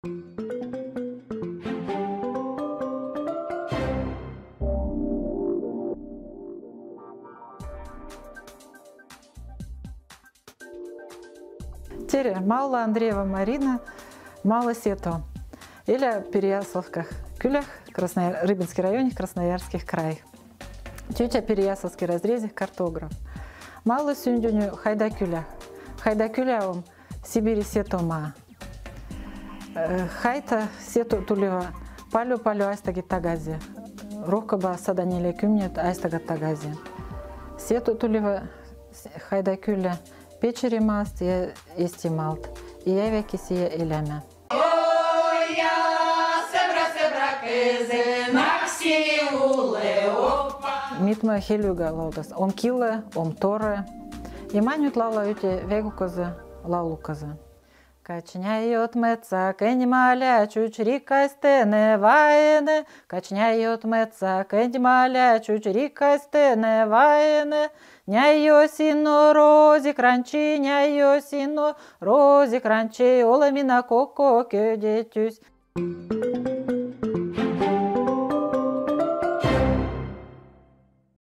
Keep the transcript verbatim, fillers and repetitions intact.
Теперь Маула Андреева Марина, Маула Сето. Или Переяславках, Кюлях, Краснояр... Рыбинский район, Красноярских край. Тетя Переяславский разрезе, картограф. Маула Сюндюню Хайда Кюлях. Хайда Кюлявом Сибири Сето ма. Хайта Сето Тулева. Палю Палю Айстаги Тагази. Рухкаба Саданиле Кюмнет Айстага Тагази. Сето Тулева Хайда Кюля. Печери маст я истималт, и я веки сия эляме. Митма хелюга лаудас, ом киле, ом торе. Яманют лала юте вегуказа, лаулуказа. Качняет меца, кеньмаля, чучрика стене вайне. Качняет меца, кеньмаля, чучрика стене вайне. Няйо сино рози кранчи, няйо сино рози кранчи, оламина коко кёдетюсь.